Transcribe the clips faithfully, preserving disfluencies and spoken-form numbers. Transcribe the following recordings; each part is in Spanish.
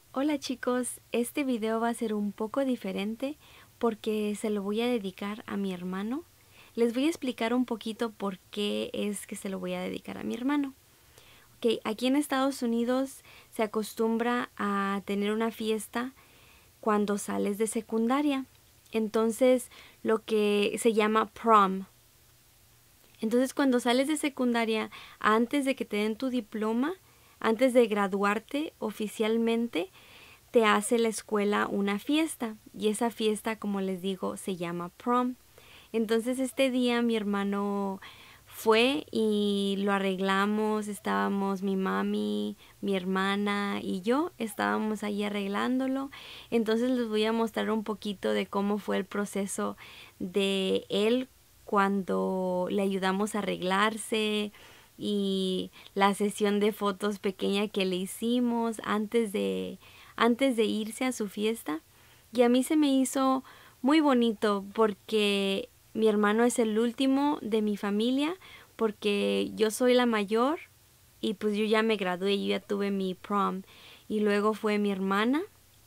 Hola chicos, este video va a ser un poco diferente porque se lo voy a dedicar a mi hermano. Les voy a explicar un poquito por qué es que se lo voy a dedicar a mi hermano. Okay, aquí en Estados Unidos se acostumbra a tener una fiesta cuando sales de secundaria. Entonces, lo que se llama prom. Entonces, cuando sales de secundaria, antes de que te den tu diploma, antes de graduarte oficialmente, te hace la escuela una fiesta. Y esa fiesta, como les digo, se llama prom. Entonces, este día mi hermano fue y lo arreglamos. Estábamos mi mami, mi hermana y yo. Estábamos ahí arreglándolo. Entonces, les voy a mostrar un poquito de cómo fue el proceso de él cuando le ayudamos a arreglarse y la sesión de fotos pequeña que le hicimos antes de, antes de irse a su fiesta. Y a mí se me hizo muy bonito porque mi hermano es el último de mi familia, porque yo soy la mayor y pues yo ya me gradué, yo ya tuve mi prom y luego fue mi hermana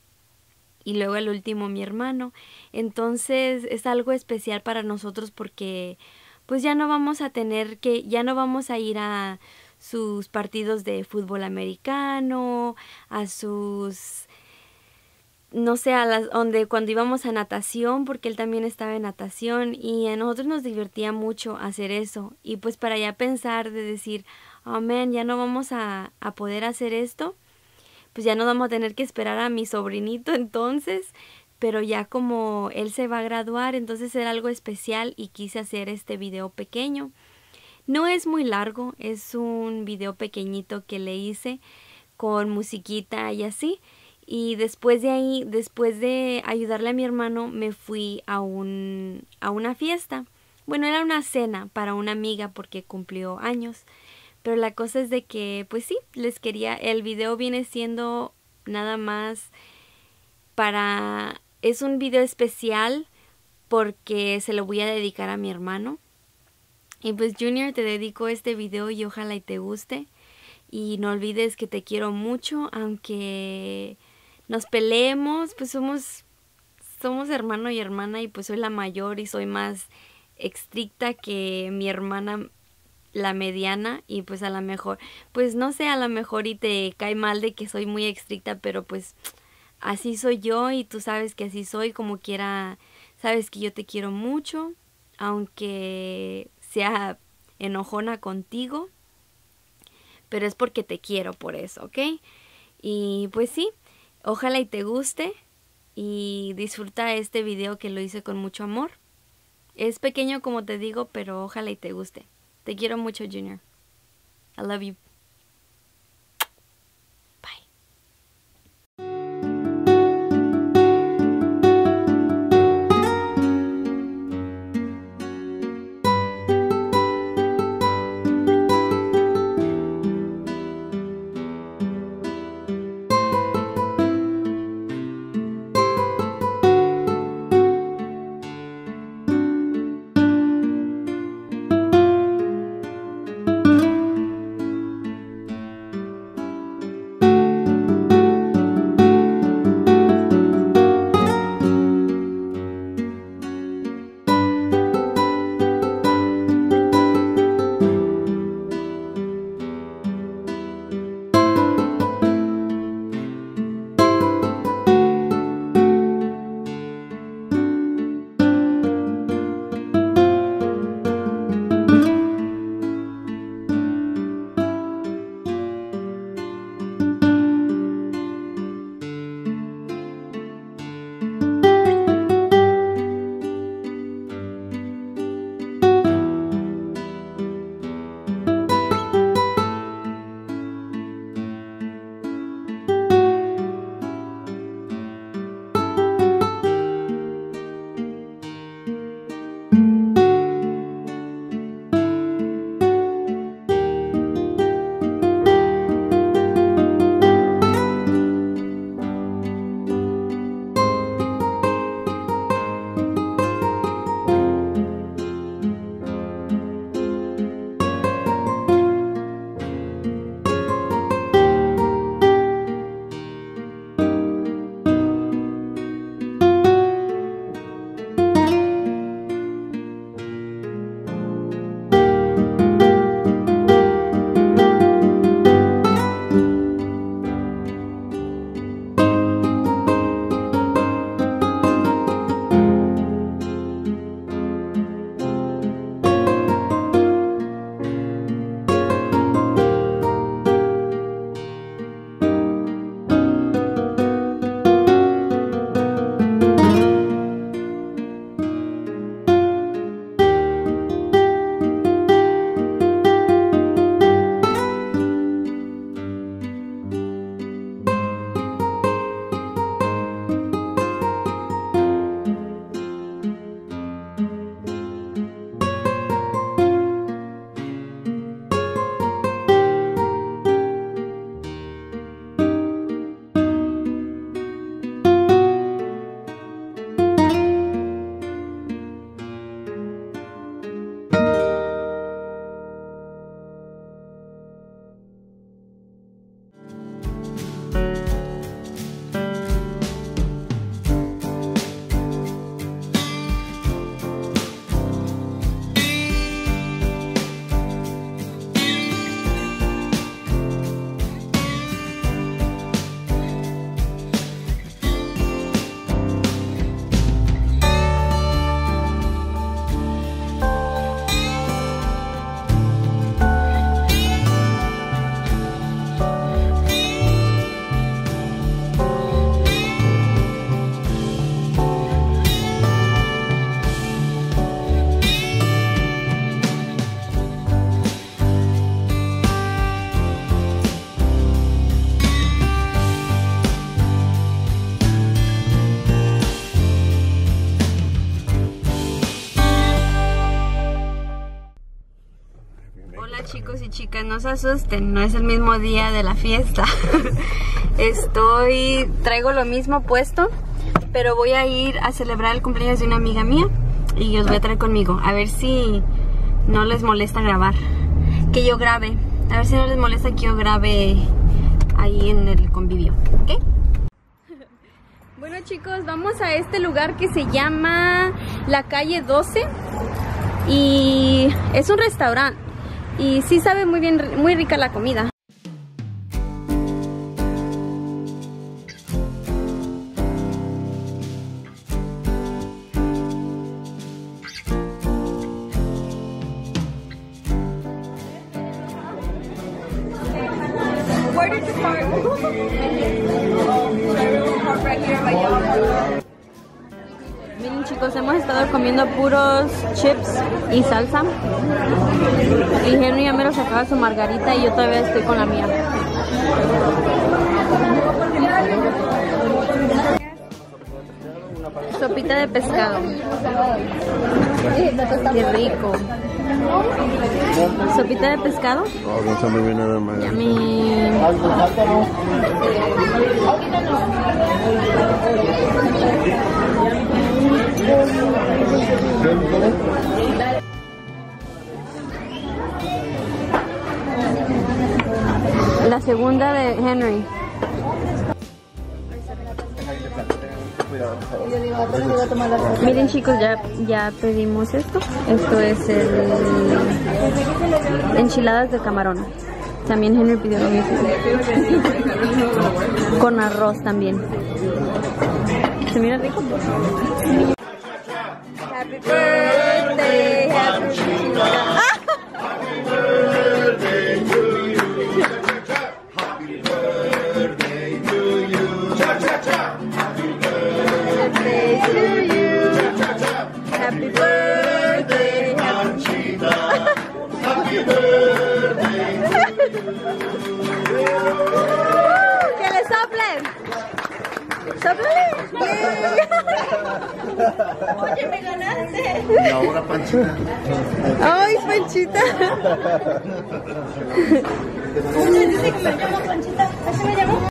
y luego el último mi hermano. Entonces es algo especial para nosotros porque pues ya no vamos a tener que, ya no vamos a ir a sus partidos de fútbol americano, a sus, no sé, a las, donde cuando íbamos a natación, porque él también estaba en natación y a nosotros nos divertía mucho hacer eso. Y pues para ya pensar de decir, oh man, ya no vamos a, a poder hacer esto, pues ya no vamos a tener que esperar a mi sobrinito entonces, pero ya como él se va a graduar, entonces era algo especial y quise hacer este video pequeño. No es muy largo, es un video pequeñito que le hice con musiquita y así. Y después de ahí, después de ayudarle a mi hermano, me fui a un a una fiesta. Bueno, era una cena para una amiga porque cumplió años. Pero la cosa es de que, pues sí, les quería, el video viene siendo nada más para, es un video especial porque se lo voy a dedicar a mi hermano. Y pues Junior, te dedico este video y ojalá y te guste. Y no olvides que te quiero mucho, aunque nos peleemos, pues somos, somos hermano y hermana y pues soy la mayor y soy más estricta que mi hermana la mediana y pues a lo mejor, pues no sé, a lo mejor y te cae mal de que soy muy estricta, pero pues así soy yo y tú sabes que así soy, como quiera, sabes que yo te quiero mucho, aunque sea enojona contigo, pero es porque te quiero por eso, ¿ok? Y pues sí, ojalá y te guste y disfruta este video que lo hice con mucho amor. Es pequeño como te digo, pero ojalá y te guste. Te quiero mucho, Junior. I love you. Bye. Chicas, no se asusten, no es el mismo día de la fiesta. Estoy, traigo lo mismo puesto, pero voy a ir a celebrar el cumpleaños de una amiga mía y os voy a traer conmigo, a ver si no les molesta grabar, que yo grabe, a ver si no les molesta que yo grabe ahí en el convivio, ¿ok? Bueno chicos, vamos a este lugar que se llama La Calle doce y es un restaurante. Y sí sabe muy bien, muy rica la comida. Miren chicos, hemos estado comiendo puros chips y salsa. Y Henry ya me se acaba su margarita y yo todavía estoy con la mía. Sopita de pescado. Qué rico. Sopita de pescado. Oh, no está muy bien nada más. Yummy. La segunda de Henry. Miren chicos, ya, ya pedimos esto. Esto es el enchiladas de camarón. También Henry pidió lo mismo. Con arroz también. ¿Se mira rico? Happy birthday, happy birthday. Happy birthday, happy birthday. Que le soplen. ¡Sóplale! Oye, me ganaste. Y ahora Panchita. ¡Ay, Panchita! Dice que me llamo Panchita. ¿Así me llamo?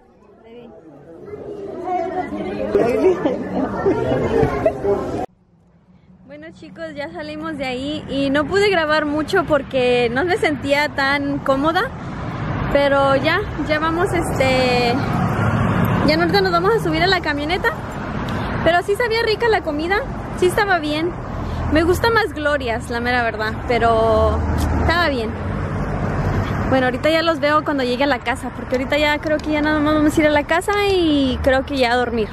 Bueno chicos, ya salimos de ahí y no pude grabar mucho porque no me sentía tan cómoda, pero ya, ya vamos este, ya ahorita nos vamos a subir a la camioneta, pero sí sabía rica la comida, sí estaba bien, me gusta más Glorias, la mera verdad, pero estaba bien. Bueno, ahorita ya los veo cuando llegue a la casa, porque ahorita ya creo que ya nada más vamos a ir a la casa y creo que ya a dormir.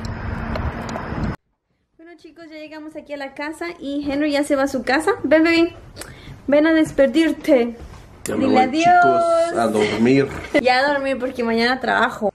Chicos, ya llegamos aquí a la casa y Henry ya se va a su casa. Ven, baby. Ven a despedirte. Ya me Dile voy, adiós. chicos, a dormir. Ya a dormir porque mañana trabajo.